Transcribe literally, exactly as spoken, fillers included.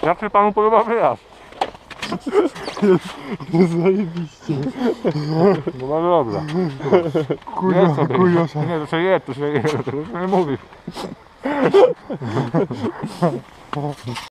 Jak się panu podoba wyjazd? Jest zajebiście. No bardzo dobra. Kujo, kujo. Nie, to się je, to się je, to się nie mówi.